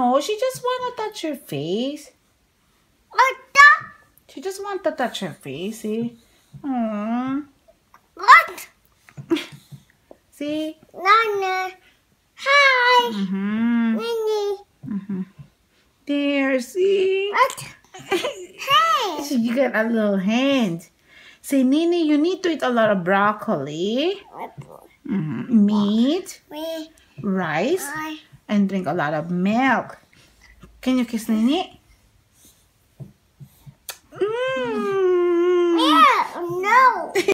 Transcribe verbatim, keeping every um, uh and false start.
No, she just want to touch your face. What the? She just want to touch your face, see? Aww. What? See? Nana. Hi. Mm-hmm. Nini. Mm-hmm. There, see? What? Hey. So you got a little hand. Say, Nini, you need to eat a lot of broccoli, mm-hmm. meat, Me. rice, I. and drink a lot of milk. Can you kiss Nini? Mm. Yeah. No.